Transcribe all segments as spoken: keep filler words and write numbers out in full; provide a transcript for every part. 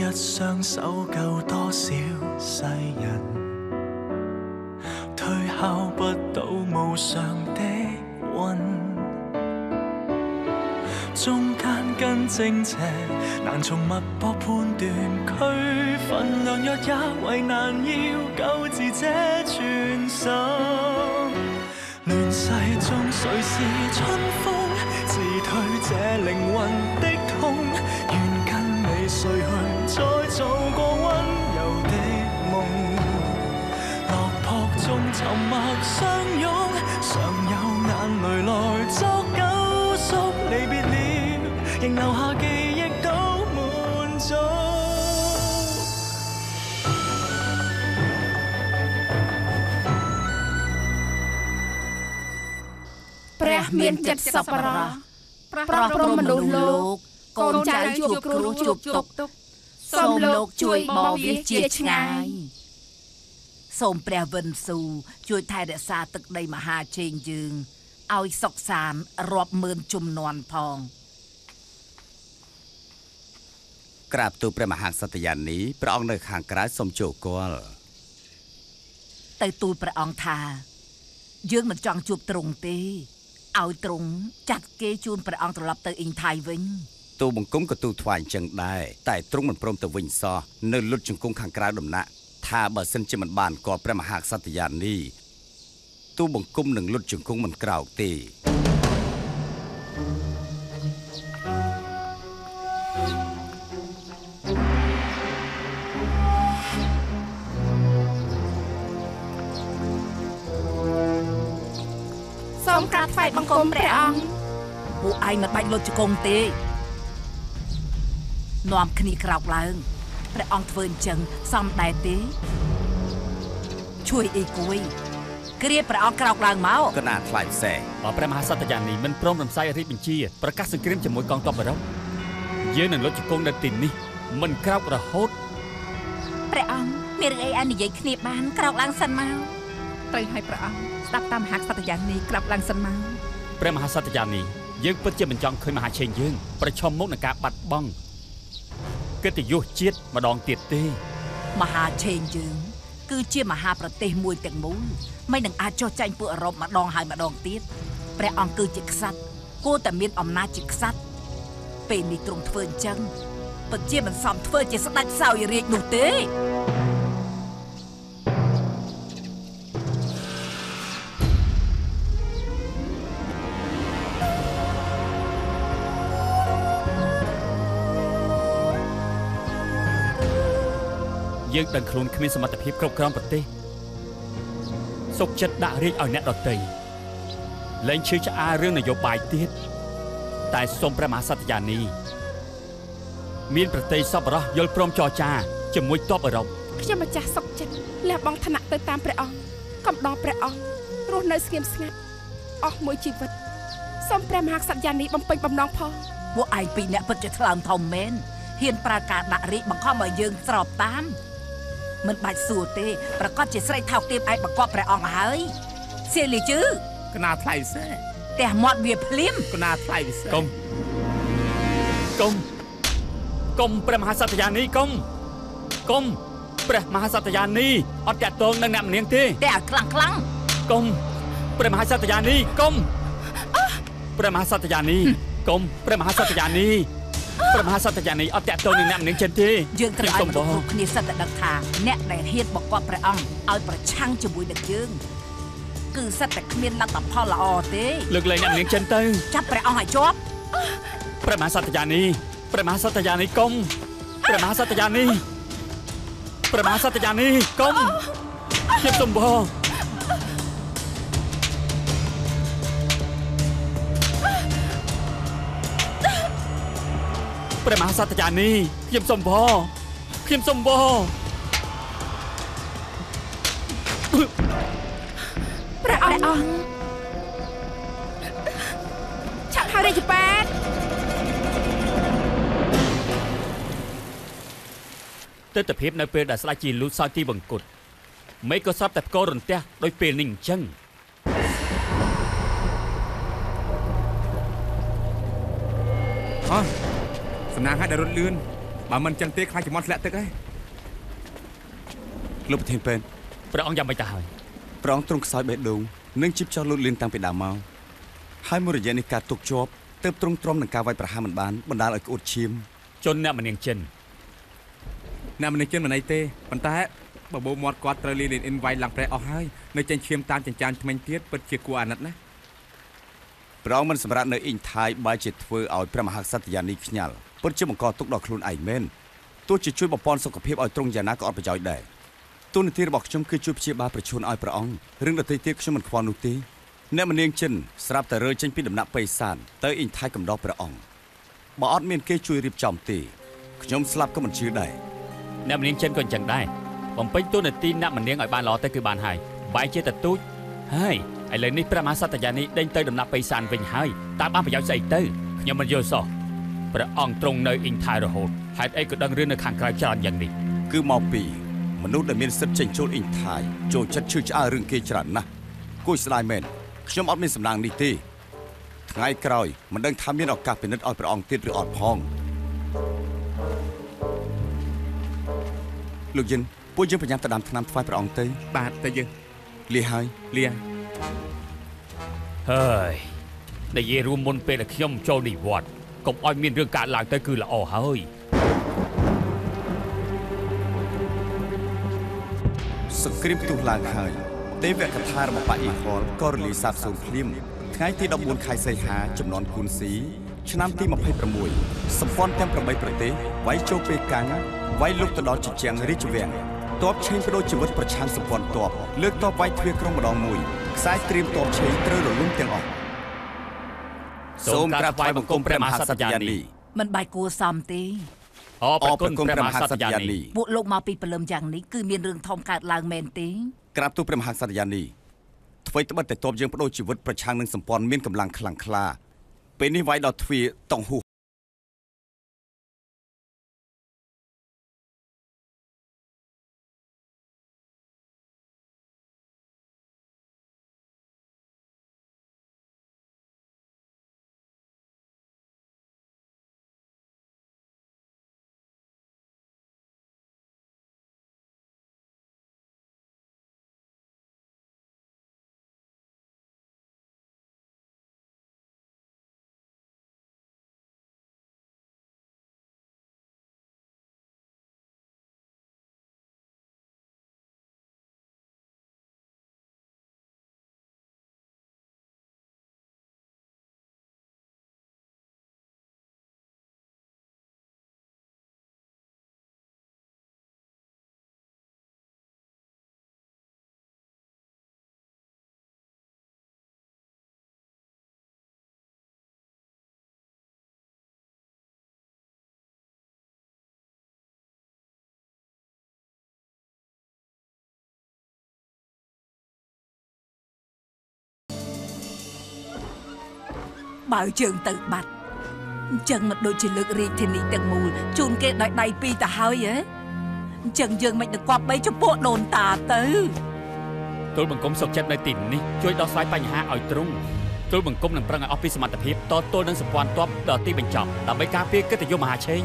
雙手救多少世人，推敲不到無常的運，中間跟正邪難從脈搏判斷，區分量若也為難，要救治這全心。亂世中誰是春風，自退這靈魂的痛，願跟你睡去，再做個溫柔的夢。落魄中沉默相擁，常有眼淚來作救贖。離別了，仍留下記憶都滿足。 ព្រះមានចិត្តសប្បុរសប្រោះព្រំមនុស្សលោកកូនចៅជួបគ្រោះជួបទុក្ខសូមលោកជួយបោវាជាឆ្ងាយសូមព្រះវិនស៊ូជួយថែរក្សាទឹកដីមហាជេងយើងឲ្យសុខសាន្តរាប់ម៉ឺនជំនាន់ផងក្រាបទូលព្រះមហាក្សត្រយានីព្រះអង្គនៅខាងក្រៅសូមចូលគាល់ទៅទូលព្រះអង្គថាយើងមិនចង់ជួបទ្រង់ទេឲ្យទ្រង់ចាត់គេជូនព្រះអង្គត្រឡប់ទៅអ៊ីងថៃវិញទូលបង្គំក៏ទូលថ្វាយអញ្ចឹងដែរតែទ្រង់មិនព្រមទៅវិញសោះនៅលុតជង្គង់ខាងក្រៅដំណាក់ថាបើសិនជាមិនបានគាល់ព្រះមហាក្សត្រយានីទូលបង្គំនឹងលុតជង្គង់មិនក្រោកទេសូមក្រាបថ្វាយបង្គំព្រះអង្គពួកឯងមិនបាច់លុតជង្គង់ទេនាំគ្នាក្រោកឡើងព្រះអង្គធ្វើអញ្ចឹងសមដែរទេជួយអីគួយគ្រាព្រះអង្គក្រោកឡើងមកកណាថ្លៃផ្សេងបើព្រះមហាក្សត្រយានីមិនព្រមរំសាយរាជបញ្ជាប្រកាសសង្គ្រាមជាមួយកងទ័ពអឺរ៉ុបយើងនឹងលុតជង្គង់នៅទីនេះមិនក្រោករហូតព្រះអង្គមានរឿងអីអាចនិយាយគ្នាបានក្រោកឡើងសិនមកត្រូវឲ្យព្រះអង្គស្ដាប់តាមមហាក្សត្រយានីក្រោកឡើងសិនមកព្រះមហាក្សត្រយានីយើងពិតជាមិនចង់ឃើញមហាឆេងយើងប្រឈមមុខនឹងការបាត់បង់កិត្តិយសជាតិម្ដងទៀតទេមហាឆេងយើងគឺជាមហាប្រទេសមួយទាំងមូលមិននឹងអាចចុះចាញ់ពួកអឺរ៉ុបម្ដងហើយម្ដងទៀតព្រះអង្គគឺជាក្សត្រគួរតែមានអំណាចជាក្សត្រពេលនេះទ្រង់ធ្វើអញ្ចឹងពិតជាមិនសមធ្វើជាស្ដេចសោយរាជនោះទេយើងដឹងខ្លួនគ្មានសមត្ថភាពគ្រប់គ្រងប្រទេសសុខចិត្តដាក់រាជឲ្យអ្នកដទៃលែងឈឺឆ្អាលរឿងនយោបាយទៀតតែសូមព្រះមហាក្សត្រយានីមានប្រទេសសប្បុរសយល់ព្រមចរចាជាមួយទ័ពអឺរ៉ុបខ្ញុំម្ចាស់សុខចិត្តលះបង់ឋានៈទៅតាមព្រះអង្គកំដរព្រះអង្គរស់នៅស្ងៀមស្ងាត់អស់មួយជីវិតសូមព្រះមហាក្សត្រយានីបំពេញបំណងផងពួកឯងពីរអ្នកពិតជាថ្លើមធំមែនហ៊ានប្រើការដាក់រាជបង្ខំឲ្យយើងស្របតាមមិនបាច់សួរទេប្រកាសជាស្រីថោកទាបឯងបង្គាប់ព្រះអង្គហើយសៀលីជឺកណាថ្លៃផ្សេងផ្ទះមាត់វាភ្លាមកណាថ្លៃផ្សេងកុំកុំកុំព្រះមហាក្សត្រយានីកុំកុំព្រះមហាក្សត្រយានីអត់តាក់ទងនឹងអ្នកម្នាងទេតែឲ្យខ្លាំងខ្លាំងកុំព្រះមហាក្សត្រយានីកុំព្រះមហាក្សត្រយានីកុំព្រះមហាក្សត្រយានីព្រះមហាក្សត្រយានីអត់តាក់ទងនឹងអ្នកម្នាងចិនទេយើងត្រូវឲ្យមនុស្សគ្នាសិតតែដឹងថាអ្នកដែលហ៊ានបង្គាប់ព្រះអង្គឲ្យប្រឆាំងជាមួយនឹងយើងគឺសិតតែគ្មានលទ្ធផលល្អទេលើកលែងអ្នកម្នាងចិនទៅចាប់ព្រះអង្គឲ្យជាប់ព្រះមហាក្សត្រយានីព្រះមហាក្សត្រយានីកុំព្រះមហាក្សត្រយានីព្រះមហាក្សត្រយានីកុំខ្ញុំសំបោព្រះមហាក្សត្រយានីខ្ញុំសំបោខ្ញុំសំបោព្រះអង្គឆាប់ហើយរាជបាទទិដ្ឋភាពនៅពេលដែលស្ដេចជាលូតសោយទីបង្គត់មិនក៏ស្រាប់តែផ្គររន្ទះដោយពេលនេះអញ្ចឹងអោះសំណាងឲ្យដល់រត់លឿនបើមិនចឹងទេខ្លាចជាមន់ធ្លាក់ទឹកហើយលោកប្រធានពេនព្រះអង្គយ៉ាងមិនទៅហើយព្រះអង្គទ្រង់ខ្សោយបេះដូងនិងជីបចោះលូតលៀនតាំងពីដើមមកហើយមួយរយៈនេះការទុកជាប់ទើបទ្រង់ទ្រាំនឹងការវាយប្រហារមិនបានបណ្ដាលឲ្យក្អួតឈាមជនអ្នកមនាងចិនអ្នកមនាងចិនមិនអីទេប៉ុន្តែបបោមាត់គាត់ត្រូវលីលីនអ៊ីនវាយឡើងប្រេះអស់ហើយនៅចេញឈាមតាមចិញ្ចានថ្មិញទៀតពិតជាគួរអាណិតណាស់ព្រះអង្គមិនសម្រាប់នៅអ៊ីងថៃបែរជាធ្វើឲ្យព្រះមហាក្សត្រយានីខ្ញាល់ពិតជាបង្កទុកដល់ខ្លួនឯងមែនទោះជាជួយបំពន់សុខភាពឲ្យទ្រង់យ៉ាងណាក៏អត់ប្រយោជន៍ដែរទូនាទីរបស់ខ្ញុំគឺជួយព្យាបាលប្រឈួនឲ្យព្រះអង្គរឿងដទៃទៀតខ្ញុំមិនខ្វល់នោះទេអ្នកមនាងចិនស្រាប់តែរើចេញពីដំណាក់បេសានទៅអ៊ីងថៃកំដរព្រះអង្គបើអត់មានគេជួយរៀបចំទេខ្ញុំស្លាប់ក៏មិនជឿដែរអ្នកមនាងចិនក៏អញ្ចឹងដែរបំពេញទូនាទីអ្នកមនាងឲ្យបានល្អទៅគឺបានហើយបែរជាតទូចហើយឥឡូវនេះព្រះមហាក្សត្រយានីដេញទៅដំណាក់បេសានវិញហើយតើបានប្រយោជន៍ស្អីទៅខ្ញុំមិនយល់សោះព្រះអង្គទ្រង់នៅអ៊ីងថៃរហូតហេតុអីក៏ដឹងរឿងនៅខាងក្រៅច្រើនយ៉ាងនេះគឺមកពីមនុស្សដែលមានសិទ្ធិចេញចូលអ៊ីងថៃចូលចិត្តឈឺឆ្អាលរឿងគេច្រើនណាស់គួរស្ដាយមែនខ្ញុំអត់មានសំណាងនេះទេថ្ងៃក្រោយមិនដឹងថាមានឱកាសពិនិត្យឲ្យព្រះអង្គទៀតឬអត់ផងលោកយិនពួកយើងប្រញាប់ទៅដាំថ្នាំថ្វាយព្រះអង្គទៅបាទទៅយើងលាហើយលាហើយនិយាយរួមមុនពេលដែលខ្ញុំចូលនិវត្តន៍កុំឲ្យមានរឿងកើតឡើងទៅគឺល្អហើយសង្គ្រាមផ្ទុះឡើងហើយទេវកថារបស់ប៉ាអ៊ីហលក៏រលាយសាបសូន្យភ្លាមថ្ងៃទីដប់បួនខែសីហាចំនួនគូនស៊ីឆ្នាំទីម្ភៃប្រាំមួយសម្ព័ន្ធទាំងប្រាំបីប្រទេសវាយចូលពេលកាំងវាយលុកទៅដល់ជញ្ជាំងរាជវាំងទ័ពឆេងបដូរជីវិតប្រឆាំងសម្ព័ន្ធទ័ពលើកទ័ពវាយទ្វារក្រុងម្ដងមួយខ្សែត្រៀមទ័ពឆេងត្រូវរលំទាំងអស់សូមក្រាបថ្វាយបង្គំព្រះមហាក្សត្រយានីមិនបាយគួរសមទេអរព្រគុណព្រះមហាក្សត្រយានីពួកលោកមកពីព្រលឹមយ៉ាងនេះគឺមានរឿងធំកើតឡើងមែនទេក្រាបទូលព្រះមហាក្សត្រយានីអ្វីត្បិតតែទ័ពយើងបដូរជីវិតប្រឆាំងនឹងសម្ព័ន្ធមានកម្លាំងខ្លាំងក្លាពេលនេះវាយដល់ទ្វារតង់ហ៊ូបើជើងទៅបាត់អញ្ចឹងមិនដូចជាលើករាជធានីទាំងមូលជូនគេដោយដៃពីរទៅហើយហ៎អញ្ចឹងយើងមិនទៅគប់បីចំពោះដូនតាទៅទូលបង្គំសុខចិត្តនៅទីនេះជួយដោះស្រាយបញ្ហាឲ្យទ្រង់ទូលបង្គំនឹងប្រឹងឲ្យអស់ពីសមត្ថភាពតទល់នឹងសម្ព័ន្ធទ័ពដល់ទីបញ្ចប់ដើម្បីការពារកិត្តិយសមហាឆេង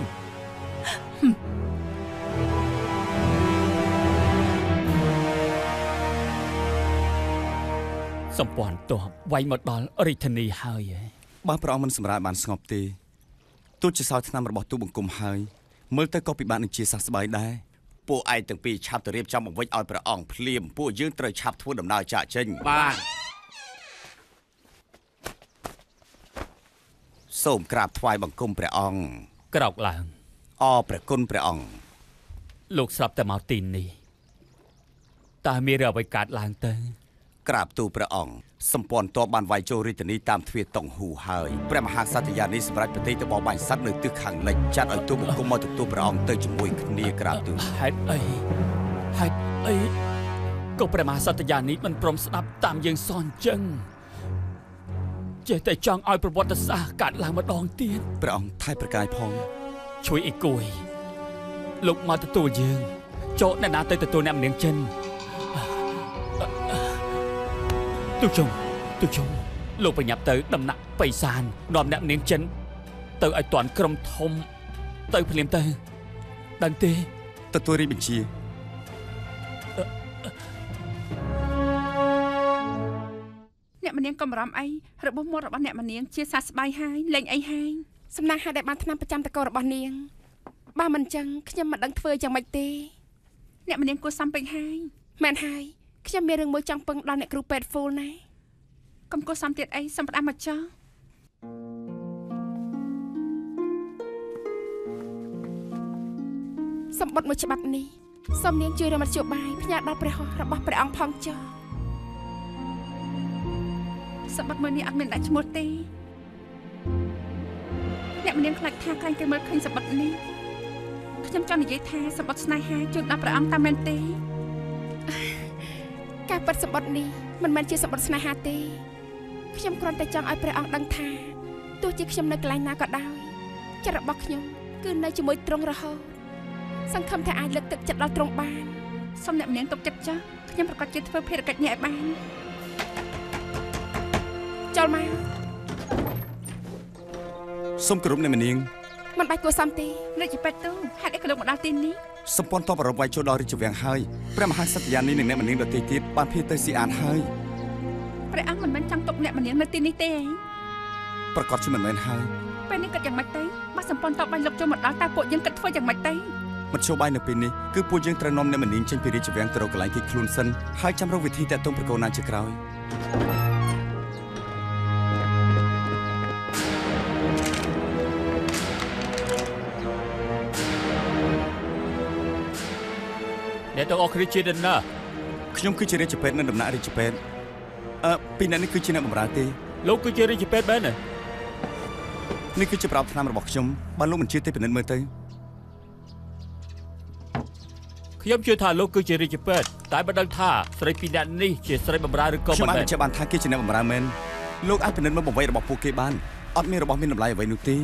សម្ព័ន្ធទ័ពវាយមកដល់រាជធានីហើយបើព្រះអង្គមិនសម្រាប់បានស្ងប់ទេទោះជាសោយឆ្នាំរបស់ទូបង្គំហើយមើលទៅក៏ពិបាកនឹងជាសះស្បើយដែរពួកឯងទាំងពីរឆាប់ទៅរៀបចំបង្វិចឲ្យព្រះអង្គភ្លាមពួកយើងត្រូវឆាប់ធ្វើដំណើរចាកចេញបាទសូមក្រាបថ្វាយបង្គំព្រះអង្គក្រោកឡើងអរព្រះគុណព្រះអង្គលោកស្រាប់តែមកទីនេះតើមានអ្វីកើតឡើងទៅក្រាបទូលព្រះអង្គសម្ព័ន្ធទ័ពបានវាយចូលរាជធានីតាមទ្វារតុងហ៊ូហើយព្រះមហាក្សត្រយានីសម្រាប់ប្រទេសទៅបបបាញ់សត្វនៅទិសខាងលិចចាត់ឲ្យទូបង្គំមកទទួលព្រះអង្គទៅជាមួយគ្នាក្រាបទូលហេតុអីហេតុអីក៏ព្រះមហាក្សត្រយានីមិនព្រមស្ដាប់តាមយើងសនចឹងចេះតែចង់ឲ្យប្រវត្តិសាស្ត្រកាត់ឡើងម្ដងទៀតព្រះអង្គថែប្រកាយផងជួយអីគួយលោកមកទទួលយើងចូលអ្នកណាទៅទទួលអ្នកមនាងចិនទូជុំទូជុំលោកប្រញាប់ទៅដំណាក់បិសាននាំអ្នកនាងចិនទៅឲ្យតាន់ក្រុមធំទៅភ្លាមទៅដឹងទេទទួលរាជបញ្ជាអ្នកម្នាងកុំបារម្ភអីរបស់មាត់របស់អ្នកម្នាងជាសះស្បើយហើយលេងអីហើយសំណាងហើយដែលបានថ្នាំប្រចាំតកោរបស់នាងបើមិនចឹងខ្ញុំមិនដឹងធ្វើយ៉ាងម៉េចទេអ្នកម្នាងគួរសំពេញហើយមែនហើយខ្ញុំមានរឿងមួយចង់ពឹងដល់អ្នកគ្រូពេទ្យហ្វូលណាកុំគួរសំទៀតអីសំផ្ដាំមកចោលសម្បត្តិមួយច្បាប់នេះសូមនាងជួយរំលឹកយោបាយផ្ញើដល់ព្រះហស្ថរបស់ព្រះអង្គផងចោលសម្បត្តិមួយនេះអត់មានដាក់ឈ្មោះទេអ្នកម្នាងខ្លាចថាខ្លាញ់គេមើលឃើញសម្បត្តិនេះខ្ញុំចង់និយាយថាសម្បត្តិស្នេហាជួយដល់ព្រះអង្គតាមមែនទេការពិតសម្បត្តិនេះមិនមែនជាសម្បត្តិស្នេហាទេខ្ញុំគ្រាន់តែចង់ឲ្យព្រះអង្គដឹងថាទោះជាខ្ញុំនៅកន្លែងណាក៏ដោយចិត្តរបស់ខ្ញុំគឺនៅជាមួយទ្រង់រហូតសង្ឃឹមថាអាចលើកទឹកចិត្តដល់ទ្រង់បានសូមអ្នកម្នាងទុកចិត្តចាស់ខ្ញុំប្រកាសជាធ្វើភារកិច្ចនេះឲ្យបានចូលមកសូមគោរពអ្នកម្នាងមិនបាច់គួរសមទេរាជពេទ្យទូហេតុអីក៏លោកមកដល់ទីនេះសម្ព័ន្ធតបអរវ័យចូលដល់រាជវាំងហើយព្រះមហាក្សត្រយានីនិងអ្នកម្នាងដទៃទៀតបានភៀសទៅស៊ីអានហើយព្រះអង្គមិនមែនចង់ទុកអ្នកម្នាងនៅទីនេះទេអីប្រកាសជាមិនមែនហើយពេលនេះគិតយ៉ាងម៉េចទៅបើសម្ព័ន្ធតបបាញ់លោកចូលមកដល់តើពួកយើងគិតធ្វើយ៉ាងម៉េចទៅមធ្យោបាយនៅពេលនេះគឺពួកយើងត្រូវនាំអ្នកម្នាងចេញពីរាជវាំងទៅរកកន្លែងគេខ្លួនសិនហើយចាំរកវិធីតាក់ទងប្រកូនណាជាក្រោយអ្នកទាំងអស់គ្នាជាដំណើរខ្ញុំគឺជារាជពេទ្យនៅដំណាក់រាជពេទ្យអឺពីអ្នកនេះគឺជាអ្នកបម្រើទេលោកគឺជារាជពេទ្យមែនទេនេះគឺជាប្រអប់ថ្នាំរបស់ខ្ញុំបើលោកមិនជឿទេពិនិត្យមើលទៅខ្ញុំជឿថាលោកគឺជារាជពេទ្យតែមិនដឹងថាស្រីពីរនាក់នេះជាស្រីបម្រើឬក៏មិនមែនខ្ញុំបានបញ្ជាក់បានថាគេជាអ្នកបម្រើមែនលោកអាចពិនិត្យមើលបង្វេចរបស់ពួកគេបានអត់មានរបស់មានតម្លៃអ្វីនោះទេ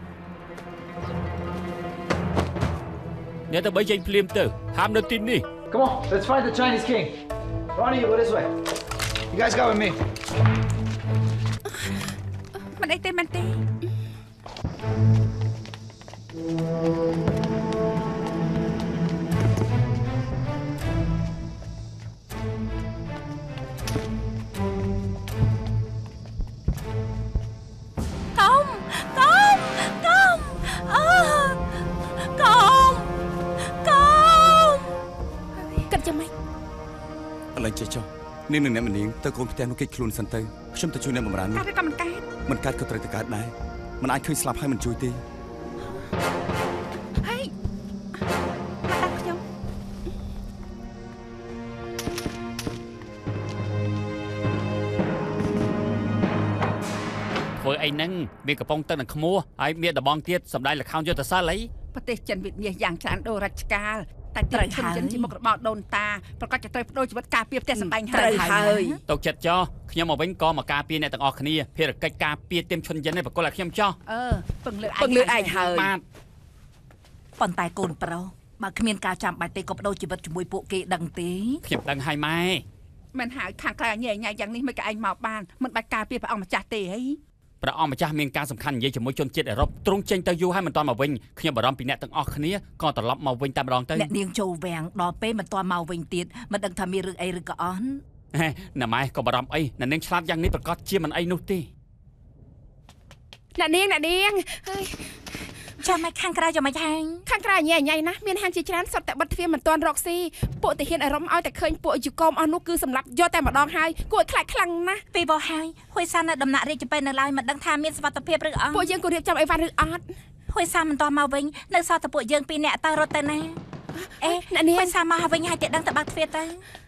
អ្នកទៅបីចេញភ្លាមទៅហាមនៅទីនេះ Come on, let's find the Chinese king. Ronnie, you go this way. You guys go with me. មិនអីទេមិនទេចេះចុះនាងនឹងអ្នកម្នាងទៅកូនផ្ទះនោះគេខ្លួនសិនទៅខ្ញុំទៅជួយអ្នកបម្រើនោះកើតក៏មិនកើតមិនកើតក៏ត្រូវតែកើតដែរមិនអាចឃើញស្លាប់ហើយមិនជួយទេហេមកដាក់ខ្ញុំធ្វើអីហ្នឹងមានកំប៉ុងទឹកនឹងខ្មោះហើយមានដបងទៀតសម្ដែងល្ខោនយុទ្ធសាស្ត្រអីប្រទេសចិនវិញ្ញាយ៉ាងច្រើនដូររជ្ជកាលតែត្រូវឈឹមចិនជាមុខរបរដូនតាប្រកាសจะត្រូវបដូរជីវិតការពារផ្ទះសម្បែងហើយហើយទុកចិត្តចោះខ្ញុំមកវិញក៏មកការពារអ្នកទាំងអស់គ្នាភារកិច្ចការពារទៀមឈុនចិននេះបកគលឲ្យខ្ញុំចោះអឺពឹងលើឯងពឹងលើឯងហើយបាទប៉ុន្តែកូនប្រុសបើគ្មានការចាំបាច់ទេក៏បដូរជីវិតជាមួយពួកគេដឹងទេខ្ញុំដឹងហើយម៉ែមិនហើយខាងក្រៅញ៉ៃញ៉ៃយ៉ាងនេះមិនក៏ឯងមកបានមិនបាច់ការពារព្រះអង្គម្ចាស់ទេហីព្រះអង្គម្ចាស់មានការសំខាន់និយាយជាមួយជនជាតិអឺរ៉ុបទ្រង់ចេញទៅយូរហើយមិនទាន់មកវិញខ្ញុំបារម្ភពីអ្នកទាំងអស់គ្នាក៏ត្រឡប់មកវិញតែម្ដងទៅអ្នកនាងចូលវាំងដល់ពេលមិនទាន់មកវិញទៀតមិនដឹងថាមានរឿងអីឬក៏អន់ណាម៉ែក៏បារម្ភអីអ្នកនាងឆ្លាតយ៉ាងនេះប្រកាសជាមិនអីនោះទេអ្នកនាងអ្នកនាងហើយចាំមកខាងក្រៅចាំមកហាងខាងក្រៅញ៉ៃញ៉ៃណាមានហាងជាច្រើនសុទ្ធតែបិទទ្វារមិនទាន់រកស៊ីពួកទាហានអឺរ៉ុបឲ្យតែឃើញពួកយុគមអស់នោះគឺសម្លាប់យកតែម្ដងហើយគួរឲ្យខ្លាចខ្លាំងណាស់ពីបោះហើយហួយសាននៅដំណាក់រាជពេទ្យនៅឡើយមិនដឹងថាមានសុវត្ថិភាពឬអត់ពួកយើងក៏រៀបចំអីវ៉ាន់ឬអត់ហួយសានមិនទាន់មកវិញនៅសល់តែពួកយើងពីរនាក់តើរត់ទៅណាអេអ្នកនាងហួយសានមកវិញហើយតែដឹងតែបើកទ្វារទៅ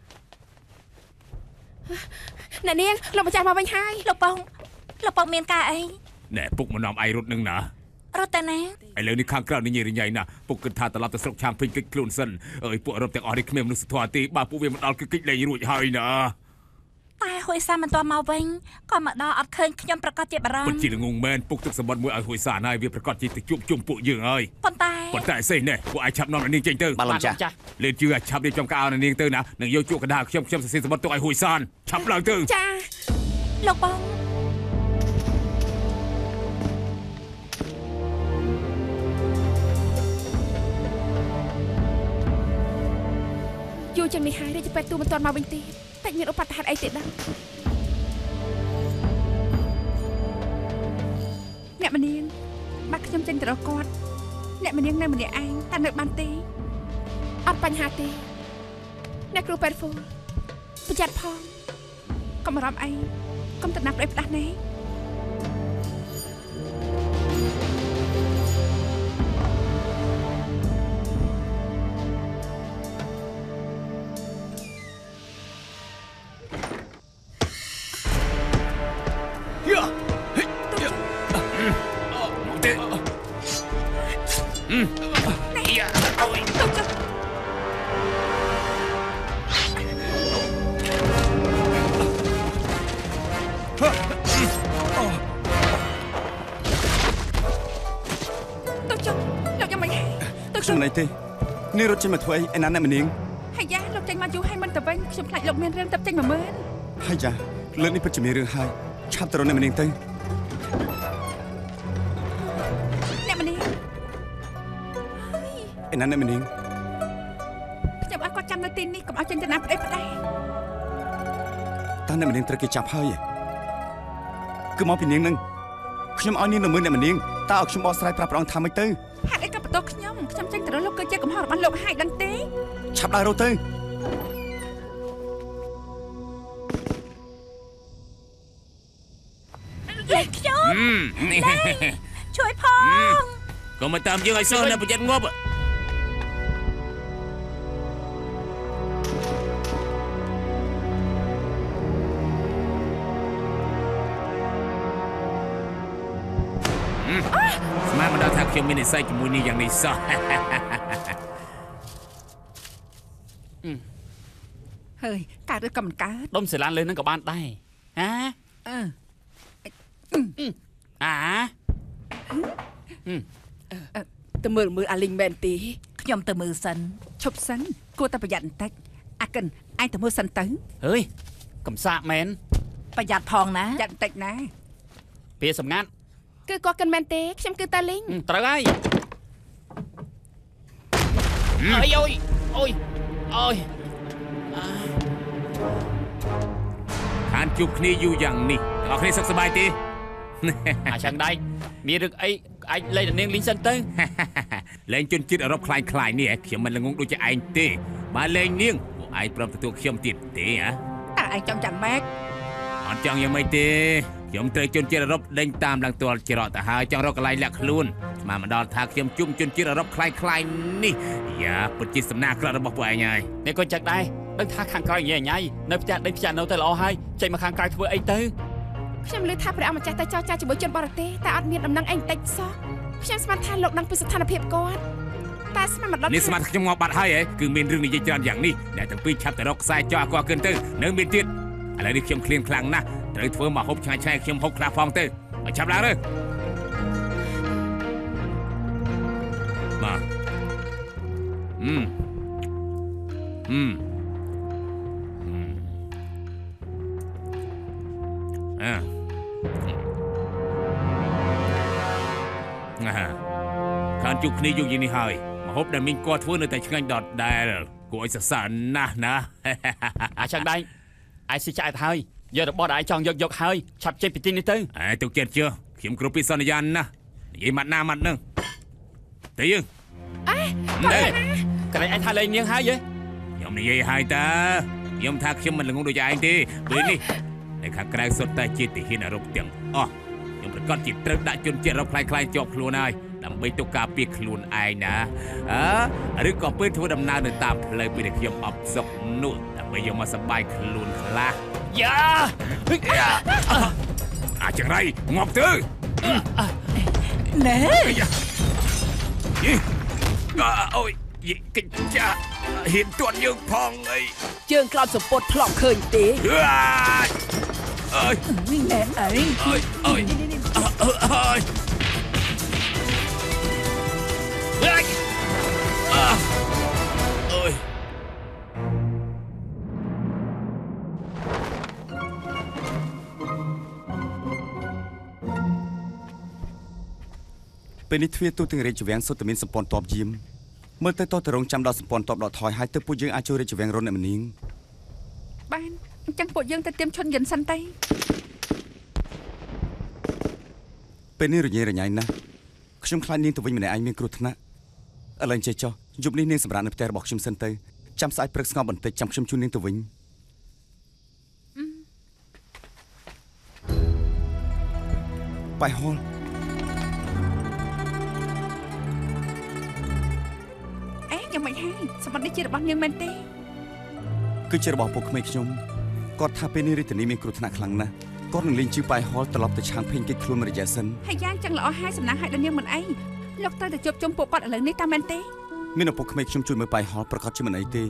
អ្នកនាងលោកម្ចាស់មកវិញហើយលោកបងលោកបងមានការអីណែពុកមកនាំឯងរត់នឹងណារត់ទៅណាឥឡូវនេះខាងក្រៅនេះញ៉ៃរញ៉ៃណាពុកគិតថាត្រឡប់ទៅស្រុកឆាងពេញកិច្ចខ្លួនសិនអើយពួកអឺរ៉ុបទាំងអស់នេះគ្មានមនុស្សធម៌ទេបើពួកវាមិនដល់គឺកិច្ចលេងរួចហើយណាតែហួយសានមិនទាន់មកវិញក៏មកដល់អត់ឃើញខ្ញុំប្រកាសជាបារម្ភពិតជាងងមែនពុកទឹកសម្បត្តិមួយឲ្យហួយសានហើយវាប្រកាសជាទៅជួបជុំពួកយើងហើយប៉ុន្តែប៉ុន្តែសេះនេះពួកឯងឆាប់នាំនាងចេញទៅបាទលោកចាស់លេនជឿឆាប់រៀបចំការឲ្យនាងទៅណានឹងយកជក់កណ្ដាលខ្ញុំខ្ញុំសរសេរសម្បត្តិទុកឲ្យហួយសានឆាប់ឡើងទៅចាលោកបងលចឹងនេះហើយរាជពេទ្យទូមិនទាន់មកវិញទេតែមានឧបទ្ទហេតុអីទេដឹងអ្នកម្នាងបាក់ខ្ញុំចេញទៅរកគាត់អ្នកម្នាងនៅម្នាក់ឯងតែនៅបានទេអត់បញ្ហាទេអ្នកគ្រូពេទ្យហ្វូលប្រយ័ត្នផងកុំអារម្មណ៍អីកុំទៅណាប់ផ្ដេសផ្ដាស់ណែខ្ញុំមិនអីទេនេះរត់ចេញមកធ្វើអីឯណាអ្នកម្នាងហើយយ៉ាលោកចេញមកយូរហើយមិនទៅវិញខ្ញុំខ្លាចលោកមានរឿងទៅចេញមកមើលហើយយ៉ាលើកនេះពិតជាមានរឿងហើយឆាប់ទៅរកអ្នកម្នាងទៅអ្នកម្នាងឯណាអ្នកម្នាងខ្ញុំអត់គាត់ចាំនៅទីនេះកុំឲ្យចេញទៅណាផ្ដេសផ្ដាស់តើអ្នកម្នាងត្រូវគេចាប់ហើយគឺមកពីនាងនឹងខ្ញុំឲ្យនាងនៅមើលអ្នកម្នាងតើឲ្យខ្ញុំបកស្រាយប្រាប់ព្រះអង្គថាម៉េចទៅហេតុអីក៏បន្ទោសខ្ញុំខ្ញុំចេញទៅរកលោកគឺជាកំហុសរបស់លោកហើយដឹងទេឆាប់ដើររកទៅលេខខ្ញុំជួយផងកុំមកតាមយើងឲ្យសោះនៅប្រយ័ត្នងាប់ស្មានមកដល់ថាខ្ញុំមាននិស្ស័យជាមួយនេះយ៉ាងនេះសោះហើយកើតឬក៏មិនកើតដុំសេឡានលើនឹងក៏បានដែរហាអឺអាទៅមើលមើលអាលីងមែនទេខ្ញុំទៅមើលសិនឈប់សិនគួរតែប្រយ័ត្នបន្តិចអាកិនឯងទៅមើលសិនទៅអើយកំសាកមែនប្រយ័ត្នផងណាប្រយ័ត្នបន្តិចណាពេលសម្ងាត់គឺគាត់កិនមែនទេខ្ញុំគឺតាលីងត្រូវហើយអើយអូយអូយអូយខានជួបគ្នាយូរយ៉ាងនេះអ្នកគ្នាសុខសប្បាយទេអាឆាំងដៃមានរឿងអីអាចលេងនាងលីងសិនទៅលេងជនជាតិអឺរ៉ុបខ្លាយខ្លាយនេះខ្ញុំមិនល្ងងដូចជាឯងទេបើលេងនាងពួកឯងព្រមទទួលខ្ញុំទៀតទេហ៎តើឯងចង់ចាំម៉េចអត់ចង់យ៉ាងម៉េចទេខ្ញុំត្រូវជនជាតិអឺរ៉ុបដេញតាមឡើងទាល់ច្រកទៅហើយចង់រកកន្លែងលាក់ខ្លួនស្មានមកដល់ថាខ្ញុំជុំជនជាតិអឺរ៉ុបខ្លាយខ្លាយនេះយ៉ាពិតជាសំណាក់ក្រក់របស់ពួកឯងហើយនេះក៏ចឹកដែរដឹងថាខាងក្រោយញ៉ៃញ៉ៃនៅផ្ទះដេញផ្ទះនៅទៅល្អហើយចេញមកខាងក្រៅធ្វើអីទៅខ្ញុំឮថាព្រះអង្គម្ចាស់ទៅចរចាជាមួយជនបរទេសតែអត់មានដំណឹងអីបន្តិចសោះខ្ញុំស្មានថាលោកដឹងពីស្ថានភាពគាត់តែស្មានមកដល់នេះស្មានខ្ញុំងាប់បាត់ហើយហ៎គឺមានរឿងនិយាយច្រើនយ៉ាងនេះអ្នកទាំងពីរឆាប់ទៅរកខ្សែចោះអាកគិនទៅនៅមានទៀតឥឡូវនេះខ្ញុំឃ្លានខ្លាំងណាស់ត្រូវធ្វើមកហូបឆ្ងាញ់ឆ្ងាញ់ខ្ញុំហូបខ្លះផងទៅឲ្យឆាប់ឡើងទៅបាទអឺអឺអឺណាខានជួបគ្នាយូរយ៉ាងនេះហើយមកហូបដែលមីងគាត់ធ្វើនៅតែឆ្ងាញ់ដតដែលគួរឲ្យសរសើរណាស់ណាអាចចឹងដែរអាយស៊ីចាច់ហើយយករបស់ដែលចង់យកយកហើយឆាប់ចេញពីទីនេះទៅអើទុកចិត្តជឿខ្ញុំគ្រប់ពីសន្យាណានិយាយម៉ាត់ណាម៉ាត់នឹងទៅយើងអេទៅកន្លែងឯងថាលេងនាងហើយយេខ្ញុំនិយាយហើយតាខ្ញុំថាខ្ញុំមិនល្ងងដូចឯងទេពេលនេះនៅខាងក្រៅសុទ្ធតែជាទាហានអឺរ៉ុបទាំងអស់ខ្ញុំប្រកាសជាត្រូវដាក់ជនជាតិអឺរ៉ុបខ្លាយៗជាប់ខ្លួនហើយដើម្បីទុកការពារខ្លួនឯងណាអឺឬក៏ពេលធ្វើដំណើរនៅតាមផ្លូវពេលខ្ញុំអបសុកនោះដើម្បីយកមកសប្បាយខ្លួនខ្លះយ៉ាអាចង្រៃងាប់ទៅណែយីអូយយីកិច្ចចាហ៊ានទាត់យើងផងអីជើងក្លោបសពុតធ្លាប់ឃើញទេអើយណែអីអើយអើយអើយអើយអើយពេលនេះទ្វារទូទាំងរាជវាំងសុទ្ធតែមានសម្ព័ន្ធតបយាមមើលទៅតទៅរងចាំដល់សម្ព័ន្ធតបដកថយហើយទៅពួកយើងអាចចូលរាជវាំងរនអ្នកមនាងបានអញ្ចឹងពួកយើងទៅទៀមឈុនយិនសិនទៅពេលនេះរញ៉េរញ៉ៃណាស់ខ្ញុំខ្លាចនាងទៅវិញម្នាក់ឯងមានគ្រោះថ្នាក់ឥឡូវចេះចុះយប់នេះនាងសម្រាប់នៅផ្ទះរបស់ខ្ញុំសិនទៅចាំស្អែកព្រឹកស្ងប់បន្តិចចាំខ្ញុំជូននាងទៅវិញបាយហលអេយ៉ាងម៉េចហើយសម្បត្តិនេះជារបស់នាងមែនទេគឺជារបស់ពួកក្មេងខ្ញុំគាត់ថាពេលនេះរាជធានីមានគ្រោះថ្នាក់ខ្លាំងណាស់គាត់នឹងលេងជឿបាយហលត្រឡប់ទៅឆាងភេងគេខ្លួនមួយរយៈសិនហើយយ៉ាងចឹងល្អហើយសំណាងឲ្យដល់នាងមិនអីលោកត្រូវតែជួបជុំពួកគាត់ឥឡូវនេះតាមមែនទេមានឪពុកក្មេងខ្ញុំជួយមើលបាយហលប្រកាសជាមិនអីទេ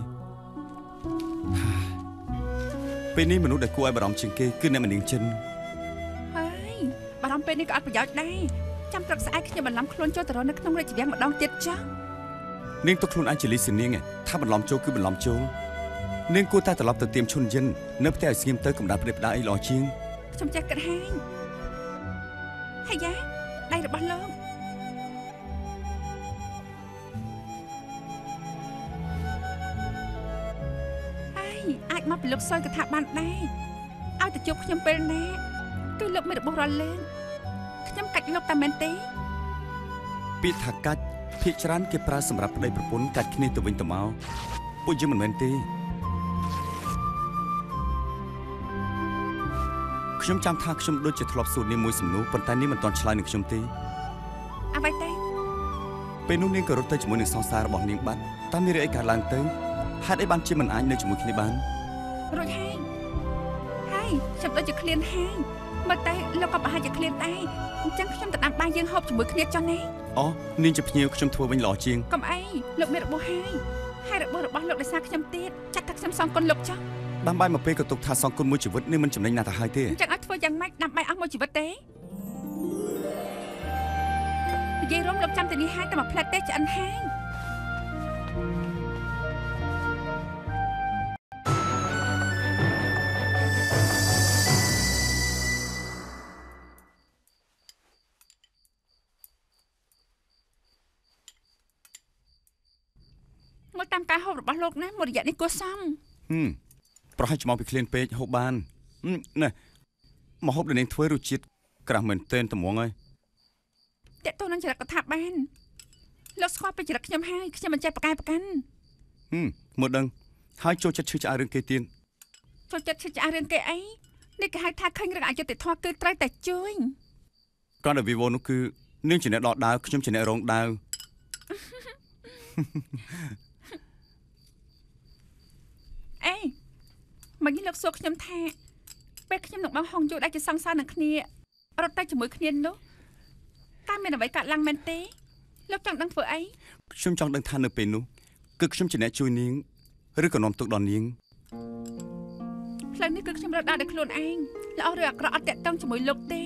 ពេលនេះមនុស្សដែលគួរឲ្យបារម្ភជាងគេគឺអ្នកមនាងចិនហើយបារម្ភពេលនេះក៏អត់ប្រយោជន៍ដែរចាំព្រឹកស្អែកខ្ញុំបន្លំខ្លួនចូលទៅរកនៅក្នុងរាជវាំងម្ដងទៀតចុះនាងទុកខ្លួនឯងជាលីសនាងថាបន្លំចូលគឺបន្លំចូលនាងគួរតែត្រឡប់ទៅទៀមឈុនយិននៅផ្ទះឲ្យស្ងៀមទៅកំដៅផ្ដេសផ្ដាអីល្អជាងខ្ញុំចេះគិតហើយហើយយ៉ាដៃរបស់លោកហើយអាចមកពីលោកសុយកថាបានដែរឲ្យទៅជួបខ្ញុំពេលណាគឺលោកមានរបស់រលែងខ្ញុំកាច់លោកតែមែនទេពាក្យថាកាច់ភាគច្រើនគេប្រើសម្រាប់ប្តីប្រពន្ធកាច់គ្នាទៅវិញទៅមកពួកយើងមិនមែនទេខ្ញុំចាំថាខ្ញុំដូចជាធ្លាប់សួរនាងមួយសំណួរប៉ុន្តែនាងមិនទាន់ឆ្លើយនឹងខ្ញុំទេអ្វីទេពេលនោះនាងក៏រត់ទៅជាមួយនឹងសង្សាររបស់នាងបាត់តើមានរឿងអីកើតឡើងទៅហេតុអីបានជាមិនអាចនៅជាមួយគ្នាបានរួចហើយហើយខ្ញុំដូចជាឃ្លានហើយមើលទៅលោកក៏ប្រហែលជាឃ្លានដែរអញ្ចឹងខ្ញុំទៅដាំបាយយើងហូបជាមួយគ្នាចុះណាអូនាងជាភ្ញៀវខ្ញុំធ្វើវិញល្អជាងកុំអីលោកមានរបួសហើយហើយរបួសរបស់លោកដោយសារខ្ញុំទៀតចាត់ថាខ្ញុំសងគុណលោកចុះដាំបាយមកពេលក៏ទុកថាសងគុណមួយជីវិតនេះមិនចំណេញណាស់ទៅហើយទេអញ្ចឹងឲ្យធ្វើយ៉ាងម៉េចដាំបាយអស់មួយជីវិតទេនិយាយរំលោកចាំតែនេះហើយតែមកផ្លែតទេឆ្អិនហើយមកតាមការហូបរបស់លោកណាមួយរយៈនេះគួរសមហឹមប្រហែលឆ្មោះពីឃ្លានពេកហូបបានណែមកហូបដល់នាងធ្វើរសជាតិក្រាស់មែនទែនត្មងហើយតើតើនឹងចរិតកថាបានលោកស្គាល់ពីចរិតខ្ញុំហើយខ្ញុំមិនចេះប្រកែប្រកាន់ហឹមមើលដឹងហើយចូលចិត្តឈឺឆ្អែរឿងគេទៀតចូលចិត្តឈឺឆ្អែរឿងគេអីនេះគេហៅថាឃើញរឿងអយុត្តិធម៌គឺត្រូវតែជួយគាត់នៅវីវ៉ូនោះគឺនាងជាអ្នកដកដាវខ្ញុំជាអ្នករងដាវអេមកនេះលោកសួរខ្ញុំថាពេលខ្ញុំនឹងបងហងយូដែលជាសង្សារនឹងគ្នារត់ទៅជាមួយគ្នានោះតើមានអ្វីកើតឡើងមែនទេលោកចង់ដឹងធ្វើអីខ្ញុំចង់ដឹងថានៅពេលនោះគឺខ្ញុំជាអ្នកជួយនាងឬក៏នាំទុកដល់នាងផ្លូវនេះគឺខ្ញុំរត់ដើរដោយខ្លួនឯងល្អឬអាក្រក់អត់តាក់ទងជាមួយលោកទេ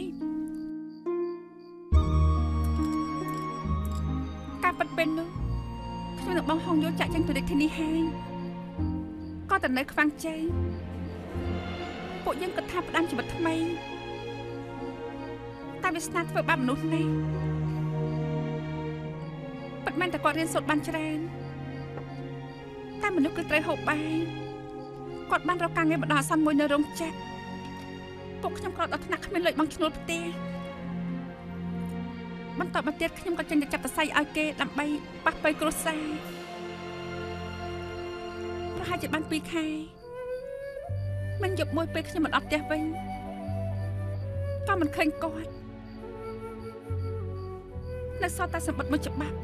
ការប៉ັດពេលនោះខ្ញុំនឹងបងហងយូចាក់ចេញពីរាជធានីហើយក៏ទៅនៅខ្វាំងជ័យពួកយើងគិតថាផ្ដាំជីវិតថ្មីតែវាស្នាធ្វើបាបមនុស្សណាស់ប៉ិតមែនតែគាត់រៀនសូត្របានច្រើនតែមនុស្សគឺត្រូវហូបបាយគាត់បានរកការងារបដោះអាសន្នមួយនៅរោងចក្រពួកខ្ញុំក៏ដល់ថ្នាក់គ្មានលុយបង់ឈ្នួលផ្ទះបន្តមកទៀតខ្ញុំក៏ចេញទៅចាប់តសៃឲ្យគេដើម្បីប៉ះប៉ីគ្រួសារប្រហែលជាបានពីរខែមិនយប់មួយពេលខ្ញុំមកដល់ផ្ទះវិញក៏មិនឃើញគាត់នៅសល់តែសម្បត្តិមួយច្បាប់